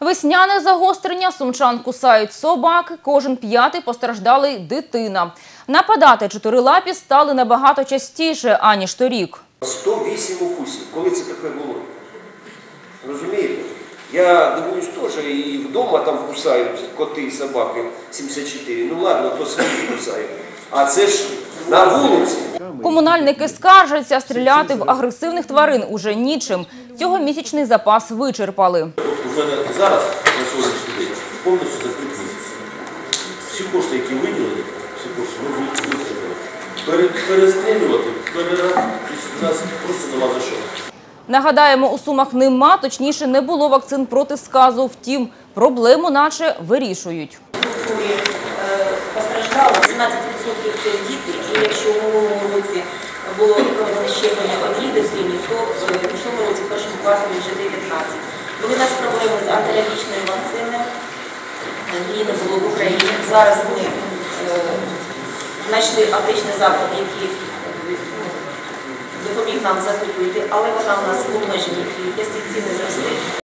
Весняне загострення, сумчан кусають собаки, кожен п'ятий постраждалий – дитина. Нападати чотирилапі стали набагато частіше, аніж торік. 108 укусів. Коли це таке було? Розумієте? Я дивуюсь теж, і вдома там кусають коти і собаки 74. Ну ладно, то свої кусають. А це ж на вулиці. Комунальники скаржаться, стріляти в агресивних тварин уже нічим. Цьогомісячний запас вичерпали. У мене зараз, на сьогоднішній день, повністю закритий місяць. Всі кошти, які виділені, всі кошти ми витратили. Перестрілювати, у нас просто нема за що. Нагадаємо, у Сумах нема, точніше не було вакцин проти сказу. Втім, проблему наче вирішують. Постраждало 17% це діти, і якщо у минулому році було проведено щеплення одній дитині, то в цьому році в першому класі вже 19. Були у нас проблеми з антирабічною вакциною, її не було в Україні. Зараз ми знайшли аптечний заклад, який допоміг нам закупити, але вона у нас в обмеженій кількості, ціни зросли.